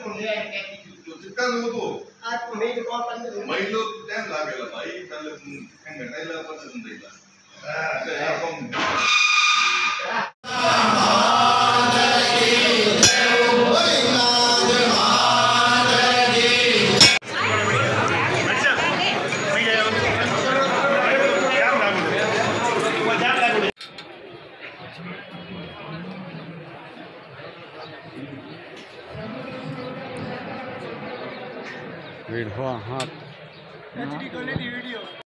chicken होतो आज main call पण महिलो टाइम लागेल भाई त्याला घटायला पण समजेल वीडियो हाँ एचडी क्वालिटी वीडियो